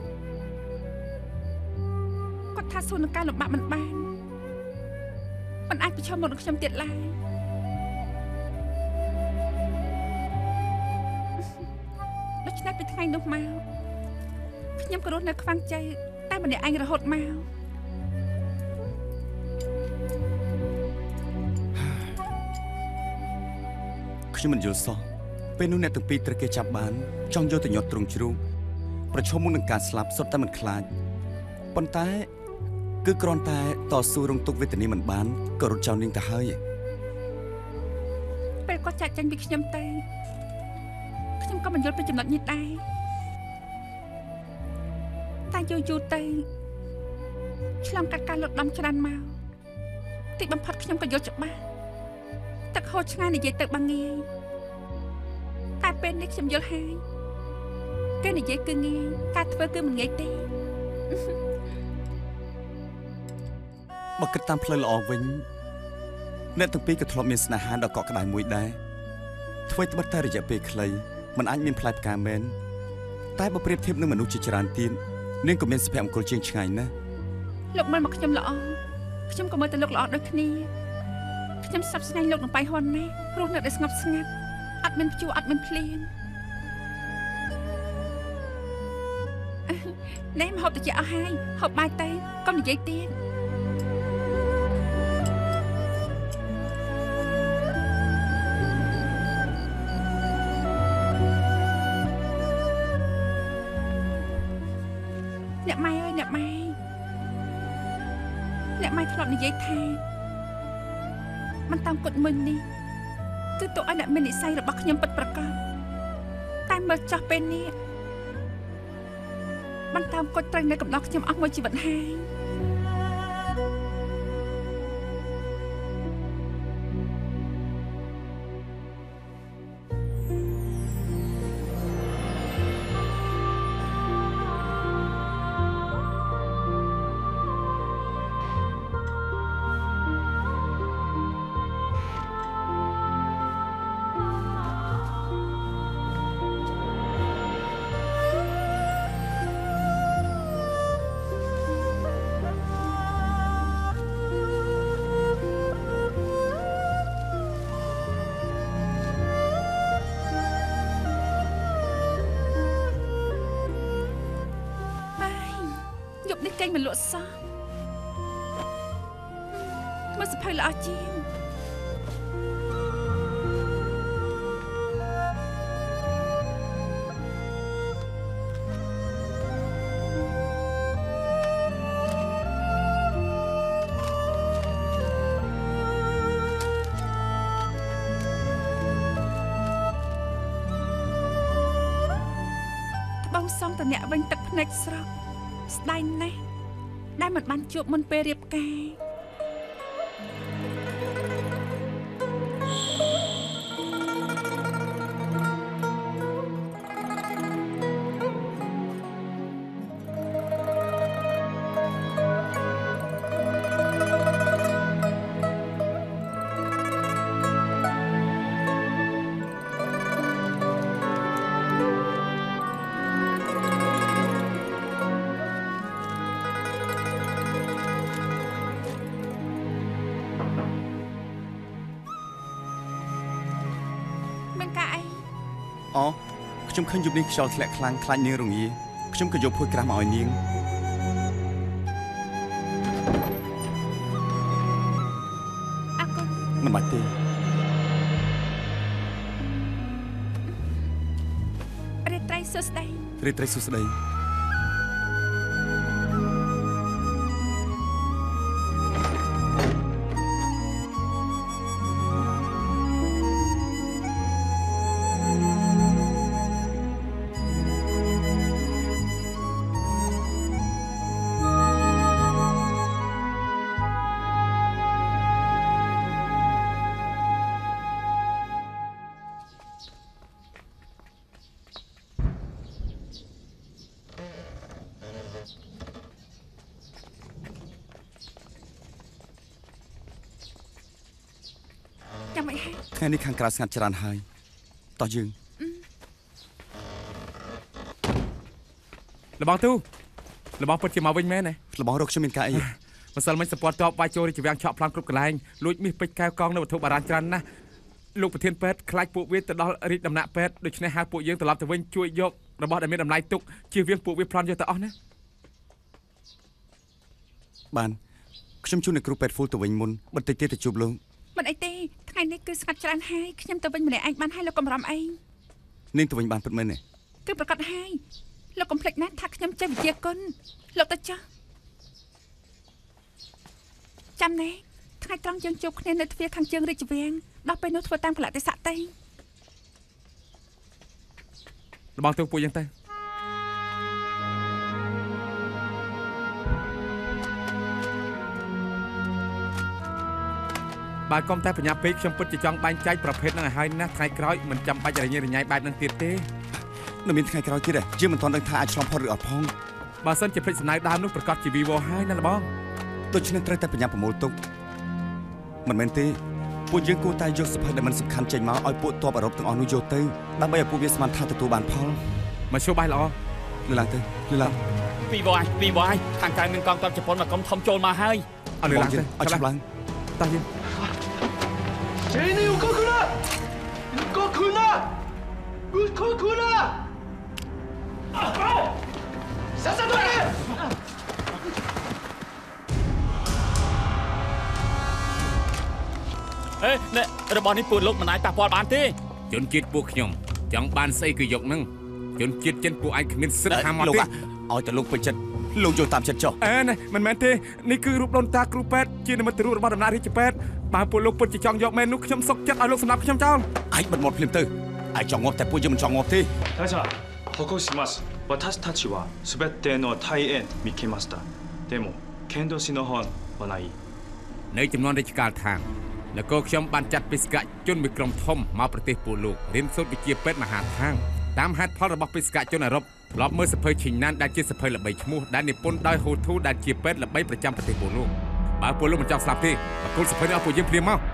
គាត់ថាសួរនឹងការលំបាកមិនបានមិនអាចប្រឈមមុខនឹងខ្ញុំទៀតឡើយដូច្នេះពីថ្ងៃនោះមកខ្ញុំក៏រស់នៅខ្វាំងជ័យតែម្នាក់ឯងរហូតមកខ្ញុំមិនយល់សោះពេលនោះអ្នកទាំងពីរត្រូវគេចាប់បានចង់យកទៅញាត់ទ្រង់ជ្រូកប្រឈមមុខនឹងការស្លាប់សុទ្ធតែមិនខ្លាចប៉ុន្តែគឺគ្រាន់តែតស៊ូរងទុក្ខវេទនាមិនបានក៏រត់ចោលនាងទៅហើយពេលគាត់ចាក់ចេញពីខ្ញុំទៅខ្ញុំក៏មិនយល់ពីចំណុចនេះដែរតែយូរយូរទៅឆ្លងកាត់ការលត់ដំច្រើនមកទីបំផុតខ្ញុំក៏យល់ច្បាស់ទឹកហូរឆ្ងាយនិយាយទៅបងាយតែពេលនេះខ្ញុំយល់ហើយគេនិយាយគឺងាយការធ្វើគឺមិនងាយទេបើគិតតាមផ្លូវល្អវិញអ្នកទាំងពីរក៏ធ្លាប់មានស្នេហាដ៏កក់ក្ដៅមួយដែរធ្វើត្បិតតែរយៈពេលខ្លីมันអាចមានផ្លែផ្កាមែនតែបើប្រៀបធៀបនឹងមនុស្សជាច្រើនទៀតនាងក៏មានសុភមង្គលជាងឆ្ងាយណាស់លោកមើលមកខ្ញុំល្អខ្ញុំក៏មើលទៅលោកល្អដូចគ្នាខ្ញុំសັບស្ងាញ់លោកនឹងបៃហ៊ុនណាស់រស់នៅដែលស្ងប់ស្ងាត់អត់មានព្យុះអត់មានភ្លៀងណែមកហូបតិចអស់ហើយហូបបាយទៅកុំនិយាយទៀតអ្នកម៉ែអើយអ្នកម៉ែអ្នកម៉ែធ្លាប់និយាយថាមិនតាមគុតមុញនេះគឺទៅឲ្យអ្នកមាននិស្ស័យរបស់ខ្ញុំពិតប្រាកដតែមើលចោះពេលនេះមិនតាមគុតត្រូវនៅកំដរខ្ញុំអស់មួយជីវិតហើយមិនលក់សោះមើលសភៅល្អជាងត្បូងសងតអ្នកវិញទឹកភ្នែកស្រក់ស្ដាយណាស់ដែលមិនបានជួបមុនពេលរៀបការអូខ្ញុំឃើញយប់នេះខ្យល់ធ្លាក់ខ្លាំងខ្លាចនាងរងាខ្ញុំក៏យកភួយក្រាស់មកឲ្យនាងអរគុណមិនបាច់ទេរីត្រីសួស្ដីរីត្រីសួស្ដីថ្ងៃនេះខាងក្រៅស្ងាត់ច្រើនហើយតោះយើងលបងទូលបងពិតជាមកវិញមែនទេលបងរកខ្ញុំមានការអីម្សិលមិញសពតតបវាយចូលរាជវាំងឆក់ប្លន់គ្រប់កន្លែងលួចមាសពេជ្រកែវកងនៅវត្ថុបារាណច្រើនណាស់លោកប្រធានពេទ្យខ្លាចពួកវាទៅដល់រាជដំណាក់ពេទ្យដូច្នេះហៅពួកយើងត្រឡប់ទៅវិញជួយយករបស់ដែលមានតម្លៃទុកជៀសវាងពួកវាប្លន់យកទៅអស់ណាបានខ្ញុំជួនអ្នកគ្រូពេទ្យហ្វូលទៅវិញមុនបន្តិចទៀតទៅជួបលោកមិនអីទេថ្ងៃនេះគឺស្ងាត់ច្រើនហើយខ្ញុំទៅវិញម្នាក់ឯងបានហើយលោកកំរំអីនាងទៅវិញបានពិតមែនទេគឺប្រកាសហើយលោកកុំភ្លេចណាថាខ្ញុំចេះវិទ្យាគុណលោកទៅចុះចាំណែថ្ងៃត្រង់យើងជួបគ្នានៅទ្វារខាងជើងរាជវាំងដល់ពេលនោះធ្វើតាមកលៈទេសៈទៅលបងទៅពួកយើងទៅបើកុំតែបញ្ញាពេកខ្ញុំពិតជាចង់បែងចែកប្រភេទហ្នឹងឲ្យហើយណាថ្ងៃក្រោយមិនចាំបាច់រញ៉េរញ៉ៃបែបហ្នឹងទៀតទេនៅមានថ្ងៃក្រោយទៀតទេយើងមិនទាន់ដឹងថាអាចឆ្លងផុតឬអត់ផងបើសិនជាភ្លេចសំណៅដើមនោះប្រកាសជាវីវហើយណាបងដូច្នេះត្រូវតែបញ្ញាប្រមូលទុកមិនមែនទេពួកយើងគួរតែយកសភៅដែលមិនសំខាន់ចេញមកឲ្យពួកទ័ពអឺរ៉ុបទាំងអស់នោះយកទៅដើម្បីឲ្យពួកវាស្មានថាទទួលបានផលមកជួបបាយល្អលឺឡើងទៅលឺឡើងពីវ៉ាយពីវ៉ាយខាងក្រៅមានកងទ័ពជប៉ុនមកក្រុមធំចូលមកហើយអត់លឺឡើងទៅអត់ចាប់ឡើងតោះយើងជេនីukくなukくなukくなさっさとやれអេណែរបស់នេះពួកលោកមិនអាចប៉ះពាល់បានទេជនជាតិពួកខ្ញុំចង់បានស្អីគឺយកនឹងជនជាតិចិនពួកឯងគ្មានសិទ្ធិហាមអត់ទេឲ្យតែលោកពេញចិត្តលោកយកតាមចិត្តចុះអេណែមិនមែនទេនេះគឺរូបដូនតាគ្រូពេទ្យជានិមិត្តរូបរបស់ដំណាក់រាជពេទ្យបើពួកលោកពិតជាចង់យកមែននោះខ្ញុំសុកចិត្តឲ្យលោកសម្លាប់ខ្ញុំចោលឯងបិទមាត់ភ្លាមទៅឯងចង់ងាប់តែពួកយើងមិនចង់ងាប់ទេ大佐報告します私たちは全ての大円見きましたでも剣道士の本はないនៅចំនួនរាជការឋាននគរខ្ញុំបានចាត់បេសកជនមួយក្រុមធំមកប្រទេសពួកលោករៀនសូត្រវិជ្ជាពេទ្យមហាឋានតាមហេតុផលរបស់បេសកជនអឺរ៉ុបធ្លាប់មើលសភៅឈីណានដែលជាសភៅល្បីឈ្មោះដែលនិពន្ធដោយហូធូដែលជាពេទ្យល្បីប្រចាំប្រទេសពួកលោកបើពួកលោកមិនចង់ស្លាប់ទេបកគលសភៅនេះឲ្យពួកយើងព្រាមមក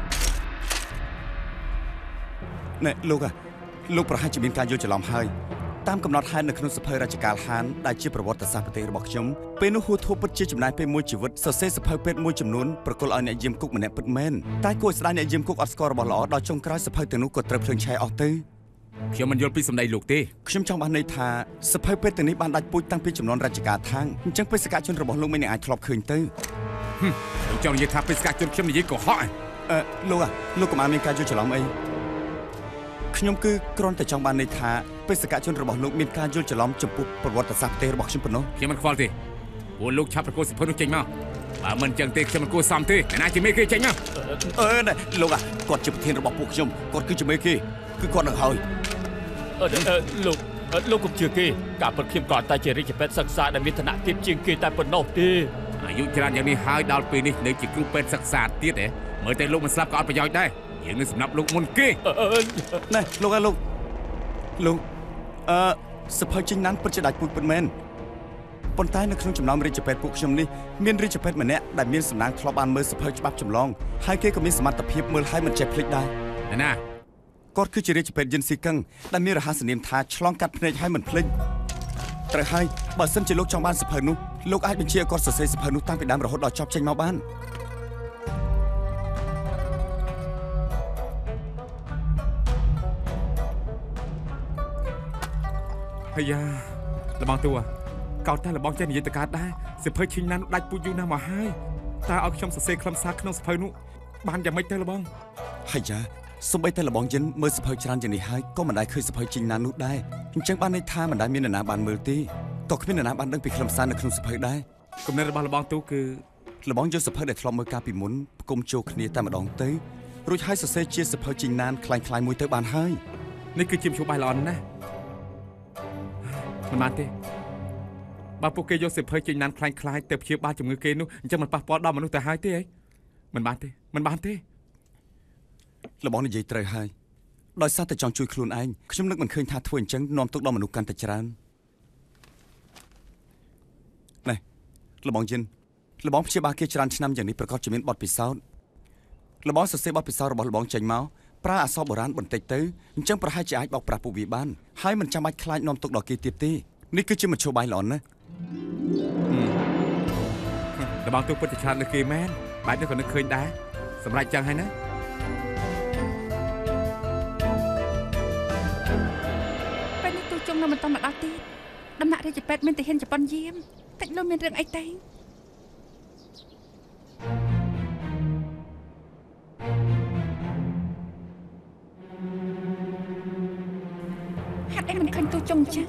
ណែលោកលោកប្រហែលជាមានការយល់ច្រឡំហើយតាមកំណត់ហេតុនៅក្នុងសភៅរាជការហានដែលជាប្រវត្តិសាស្ត្រប្រទេសរបស់ខ្ញុំពេលនោះហូធូពិតជាចំណាយពេលមួយជីវិតសរសេរសភៅពេទ្យមួយចំនួនប្រគល់ឲ្យអ្នកយាមគុកម្នាក់ពិតមែនតែគួរស្ដាយអ្នកយាមគុកអត់ស្គាល់របស់ល្អដល់ចុងក្រោយសភៅទាំងនោះក៏ត្រូវភ្លើងឆេះអស់ទៅខ្ញុំមិនយល់ពីសម្ដីលោកទេខ្ញុំចង់បានន័យថាសភៅពេទ្យទាំងនេះបានដាច់ពូជតាំងពីចំនួនរាជការខាងអញ្ចឹងបេសកជនរបស់លោកមិនអាចធ្លាប់ឃើញទៅលោកចង់និយាយថាបេសកជនខ្ញុំនិយាយកុហកអឺលោកលោកកុំអានមានការយល់ច្រឡំអីខ្ញុំគឺគ្រាន់តែចង់បានន័យថាបេសកជនរបស់លោកមានការយល់ច្រឡំចំពោះប្រវត្តិសាស្ត្រប្រទេសរបស់ខ្ញុំប៉ុណ្ណោះខ្ញុំមិនខ្វល់ទេពួកលោកឆាប់ប្រកួតសភៅនោះចេញមកបើមិនចឹងទេខ្ញុំមិនគួរសមទេអ្នកណាជាមេគេចេញមកអឺលោកគាត់ជាប្រធានរបស់ពួកខ្ញុំគាត់គឺជាមេគេគឺគាត់នឹងហើយអឺលោកលោកកុំជឿគេការពិតខ្ញុំគ្រាន់តែជារាជពេទ្យសិក្សាដែលមានឋានៈទាបជាងគេតែប៉ុណ្ណោះទេអាយុច្រើនយ៉ាងនេះហើយដល់ពេលនេះនៅជាគ្រូពេទ្យសិក្សាទៀតហ៎មើលតែលោកមិនស្លាប់ក៏អត់ប្រយោជន៍ដែរយើងនឹងសម្រាប់លោកមុនគេណែលោកអើលោកលោកអឺសភៅជិញណានពិតជាដាច់ពូជពិតមែនប៉ុន្តែនៅក្នុងចំណោមរាជពេទ្យពួកខ្ញុំនេះមានរាជពេទ្យម្នាក់ដែលមានសំណាងធ្លាប់បានមើលសភៅច្បាប់ចម្លងហើយគេក៏មានសមត្ថភាពមើលហើយមិនចេះភ្លេចដែរណាគាត់គឺជារាជពេទ្យយិនស៊ីកឹងដែលមានរហស្សនាមថាឆ្លងកាត់ភ្នែកហើយមិនភ្លេចត្រូវហើយបើសិនជាលោកចង់បានសភៅនោះលោកអាចបញ្ជាឲ្យគាត់សរសេរសភៅនោះតាំងពីដើមរហូតដល់ចប់ចេញមកបានហើយយ៉ាលបងតួកោតតែលបងចេះនិយាយតកើតដែរសភៅឈីងណានដាច់ពូជយូរណាស់មកហើយតើឲ្យខ្ញុំសរសេរខ្លឹមសារក្នុងសភៅនោះបានយ៉ាងម៉េចទៅលបងហើយយ៉ាសូម្បីតែលបងយិនមើលសភៅច្រើនយ៉ាងនេះហើយក៏មិនដែលឃើញសភៅជិញណាននោះដែរអញ្ចឹងបានន័យថាមិនដែលមាននរណាបានមើលទេក៏គ្មាននរណាបានដឹងពីខ្លឹមសារនៅក្នុងសភៅដែរគំនិតរបស់លបងតួគឺលបងយកសភៅដែលធ្លាប់មើលកាលពីមុនផ្គុំចូលគ្នាតែម្ដងទៅរួចហើយសរសេរជាសភៅជិញណានคล้ายៗមួយទៅបានហើយនេះគឺជាមធ្យោបាយល្អណាស់មិនបានទេបើពួកគេយកសៀវភៅចេញណានคล้ายៗទៅព្យាបាលជំងឺគេនោះអញ្ចឹងមិនប៉ះពាល់ដល់មនុស្សទៅហើយទេអីមិនបានទេមិនបានទេលបងនិយាយត្រូវហើយដោយសារតែចង់ជួយខ្លួនឯងខ្ញុំនឹកមិនឃើញថាធ្វើអញ្ចឹងនាំទុកដល់មនុស្សកាន់តែច្រើនណែលបងយិនលបងព្យាបាលគេច្រើនឆ្នាំយ៉ាងនេះប្រកាសជាមានបទពិសោធន៍លបងសរសេរបទពិសោធន៍របស់លបងចេញមកប្រើអក្សរបុរាណបន្តិចទៅអញ្ចឹងប្រហែលជាអាចបោកប្រាស់ពួកវាបានហើយមិនចាំបាច់ខ្លាចនាំទុកដល់គេទៀតទេនេះគឺជាមធ្យោបាយល្អណាស់លបងទូពិតជាឆ្លាតលើគេមែនបែបនេះក៏នឹកឃើញដែរសម្រាប់ចឹងហើយណាពេលនេះទូចុងនៅមិនតមកដល់ទៀតដំណាក់រាជពេទ្យមានទាហានជប៉ុនយាមតិចលោកមានរឿងអីទេហាត់អីមិនឃើញទូចុងចា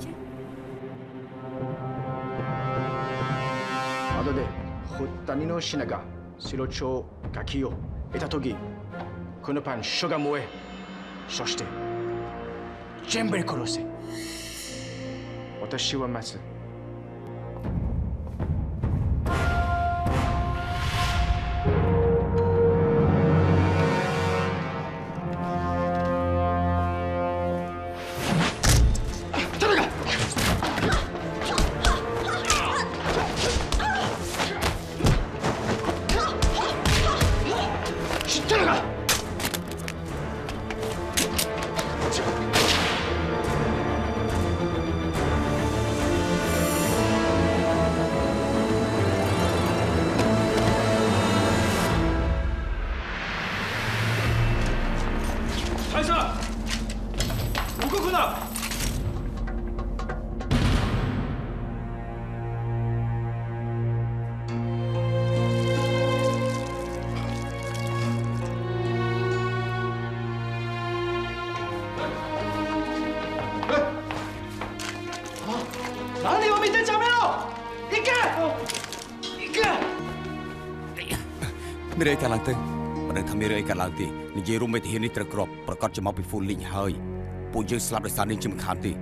後で掘った二の品が白鳥ガキを得た時このパン書が燃えそして全部に殺せ私は待つមានអីកើតឡើងទៅមិនដឹងថាមានអីកើតឡើងទេនិយាយរួមមេធាវីនេះត្រូវក្របប្រកាសចំមកពីហ្វូលីងហើយពួកយើងស្លាប់ដោយសារនាងជាមិនខានទេ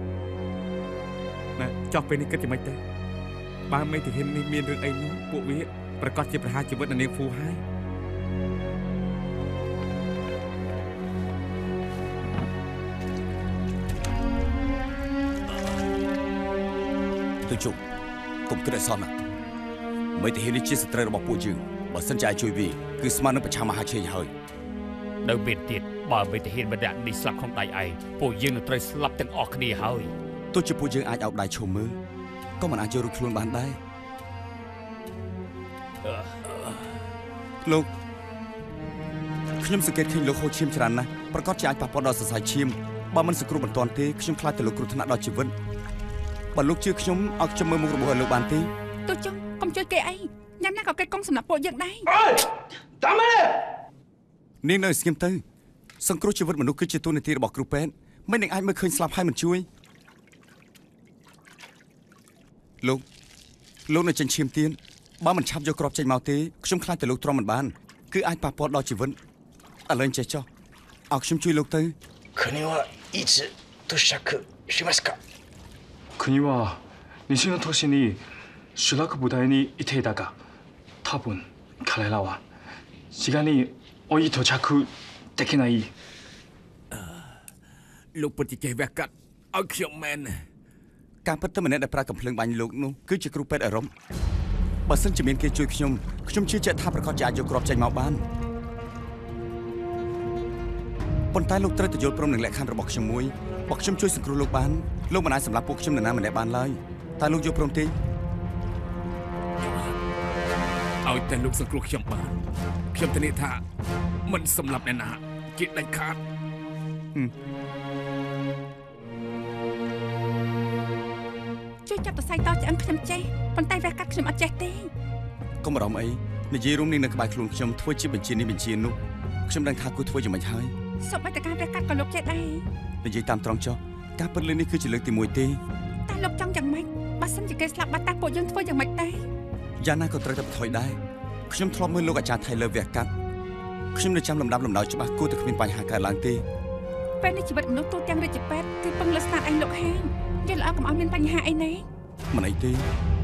ណែចោះពេលនេះគិតយ៉ាងម៉េចទៅបើមេធាវីនេះមានរឿងអីនោះពួកវាប្រកាសជាប្រហារជីវិតនាងហ្វូហើយទៅជុំកុំគិតឲ្យសន់ណាមេធាវីនេះជាសត្រូវរបស់ពួកយើងបើសិនជាអាចជួយវាគឺស្មើនឹងប្រឆាំងមហាឆេងហើយនៅពេលទៀតបើមេធាវីម្នាក់នេះស្លាប់ក្នុងដៃឯងពួកយើងនឹងត្រូវស្លាប់ទាំងអស់គ្នាហើយទោះជាពួកយើងអាចអោបដៃឈុំមើលក៏មិនអាចចូលរួចខ្លួនបានដែរលោកខ្ញុំសង្កេតឃើញលោកហូរឈាមច្រើនណាស់ប្រកាសជាអាចប៉ះពាល់ដល់សរសៃឈាមបើមិនសង្គ្រោះបន្ទាន់ទេខ្ញុំខ្លាចតែលោកគ្រោះថ្នាក់ដល់ជីវិតបើលោកជឿខ្ញុំឲ្យខ្ញុំមើលមុខរបួសឲ្យលោកបានទេទោះចុងកុំជួយគេអីញ៉ាំណាក៏គេកុំសម្រាប់ពួកយើងដែរអើយតាមមកនាងនៅស្ងៀមទៅសង្គ្រោះជីវិតមនុស្សគឺជាទូនាទីរបស់គ្រូពេទ្យមិននឹងអាចមើលឃើញស្លាប់ហើយមិនជួយលោកលោកនៅចិញ្ចៀមទៀនបើមិនឆាប់យកគ្រាប់ចេញមកទេខ្ញុំខ្លាចតែលោកទ្រាំមិនបានគឺអាចប៉ះពាល់ដល់ជីវិតឥឡូវចេះចុះឲ្យខ្ញុំជួយលោកទៅ国はいつ到着しますか国は西の都市に主力部隊にいていたが多分彼らは滋賀に追い到着できないលោកពិតជាចេះវះកាត់ឲ្យខ្ញុំមែនការពិតទៅម្នាក់ដែលប្រើកំភ្លើងបាញ់លោកនោះគឺជាគ្រូពេទ្យអារម្មណ៍បើសិនជាមានគេជួយខ្ញុំខ្ញុំជឿជាក់ថាប្រកាសជាអាចយកគ្រាប់ចេញមកបានប៉ុន្តែលោកត្រូវតែយល់ព្រមនឹងលក្ខខណ្ឌរបស់ខ្ញុំមួយបើខ្ញុំជួយសង្គ្រោះលោកបានលោកមិនអាចសម្លាប់ពួកខ្ញុំនរណាម្នាក់បានឡើយតែលោកយល់ព្រមទេឲ្យតែលោកសង្គ្រោះខ្ញុំបានខ្ញុំធានាថាមិនសម្លាប់អ្នកណាជាដាច់ខាតជួយចាប់តសៃតឆ្អឹងខ្ញុំចេះប៉ុន្តែវះកាត់ខ្ញុំអត់ចេះទេកុំបារម្ភអីនិយាយរួមនេះនៅក្បែរខ្លួនខ្ញុំធ្វើជាបញ្ជានេះបញ្ជានោះខ្ញុំដឹងថាគួរធ្វើយ៉ាងម៉េចហើយសូម្បីតែការវះកាត់ក៏លោកចេះដែរនិយាយតាមត្រង់ចុះការពិតលើនេះគឺជាលើកទីមួយទេតែលោកចង់យ៉ាងម៉េចបើសិនជាគេស្លាប់បាត់តាពួកយើងធ្វើយ៉ាងម៉េចដែរយ៉ាងណាក៏ត្រូវតែបន្ថយដែរខ្ញុំធ្លាប់មើលលោកអាចារ្យថៃលើវះកាត់ខ្ញុំនៅចាំលំដាប់លំដោយច្បាស់គួរតែគ្មានបញ្ហាកើតឡើងទេពេលនេះជីវិតមនុស្សទូទាំងរាជពេទ្យគឺពឹងលើស្នាដៃលោកហាងនិយាយល្អកុំឲ្យមានបញ្ហាអីណាមិនអីទេ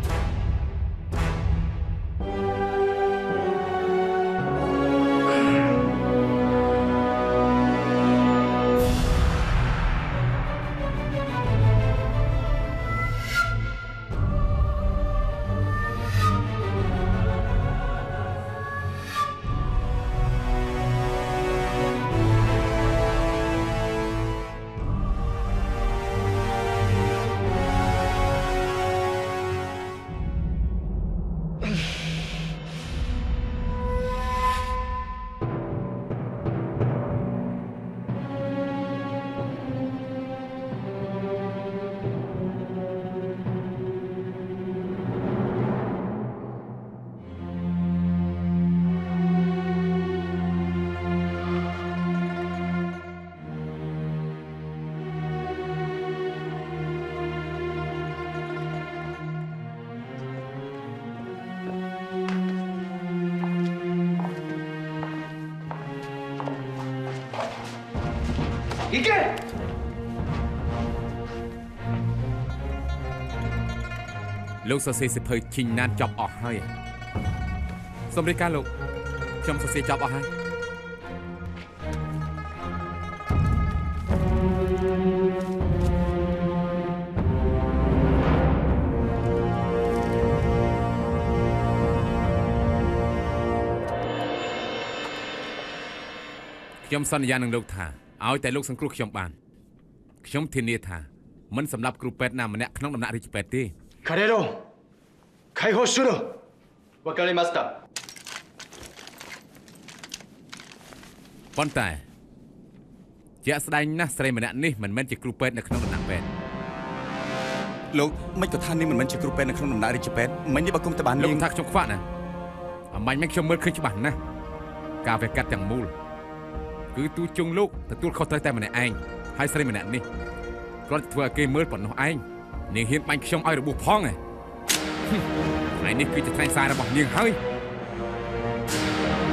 行けលោកសរសេរសិភៅឈិញណានចប់អស់ហើយសូមរាយការណ៍លោកខ្ញុំសរសេរចប់អស់ហើយខ្ញុំសន្យានឹងលោកថាឲ្យតែលោកសង្គ្រោះខ្ញុំបានខ្ញុំធានាថាមិនសម្រាប់គ្រូពេទ្យណាម្នាក់ក្នុងដំណាក់រាជពេទ្យទេ彼らを解放するわかりましたប៉ុន្តែជាក់ស្ដែងណាស់ស្រីម្នាក់នេះមិនមែនជាគ្រូពេទ្យនៅក្នុងដំណាក់ពេទ្យលោកមិនក៏ថានេះមិនមែនជាគ្រូពេទ្យនៅក្នុងដំណាក់រាជពេទ្យមិននេះបើគុំតបានលោកថាខ្ញុំខ្វាក់ណាអមាញ់មិនខ្ញុំមើលឃើញច្បាស់ណាស់ការវះកាត់ទាំងមូលគឺទូជុងលោកទទួលខុសត្រូវតែម្នាក់ឯងហើយស្រីម្នាក់នេះគ្រាន់តែធ្វើឲ្យគេមើលប៉ុណ្ណោះឯងនាងហ៊ានបាញ់ខ្ញុំឲ្យរបួសផងឯងថ្ងៃនេះគឺជាថ្ងៃសាររបស់នាងហើយ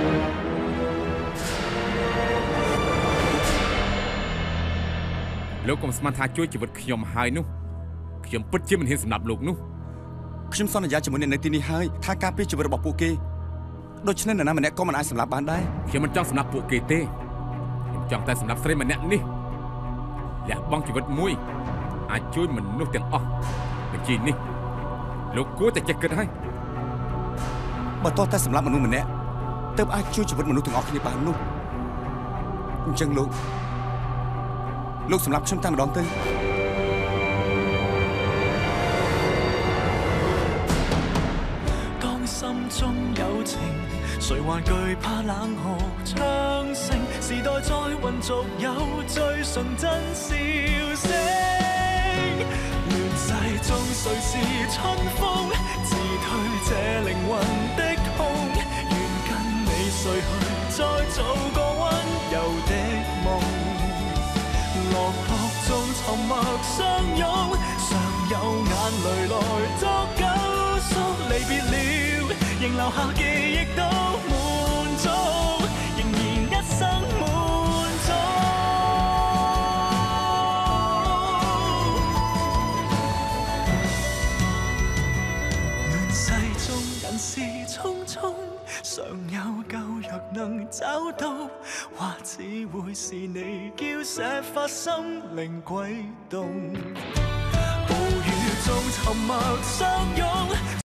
លោកកុំស្មានថាជួយជីវិតខ្ញុំហើយនោះខ្ញុំពិតជាមិនហ៊ានសម្លាប់លោកនោះខ្ញុំសន្យាជាមួយអ្នកនៅទីនេះហើយថាការពារជីវិតរបស់ពួកគេដូច្នេះនរណាម្នាក់ក៏មិនអាចសម្លាប់បានដែរខ្ញុំមិនចង់សម្លាប់ពួកគេទេខ្ញុំចង់តែសម្លាប់ស្រីម្នាក់នេះលះបង់ជីវិតមួយអាចជួយមនុស្សទាំងអស់បញ្ជីនេះលោកគួរតែចេះគិតហើយបើតោះតែសម្លាប់មនុស្សម្នាក់ទើបអាចជួយជីវិតមនុស្សទាំងអស់គ្នាបាននោះអញ្ចឹងលោកលោកសម្លាប់ខ្ញុំតែម្ដងទៅ心中有情，誰還懼怕冷酷槍聲？時代在混濁，有最純真笑聲。亂世中誰是春風？自退這靈魂的空，願跟你睡去，再做個溫柔的夢。落魄中沉默相擁，常有眼淚來作救贖，離別了。仍留下記憶都滿足，仍然一生滿足。亂世中人事匆匆，常有舊藥能找到，或只會是你叫寫發心靈悸動。暴雨中沉默相擁。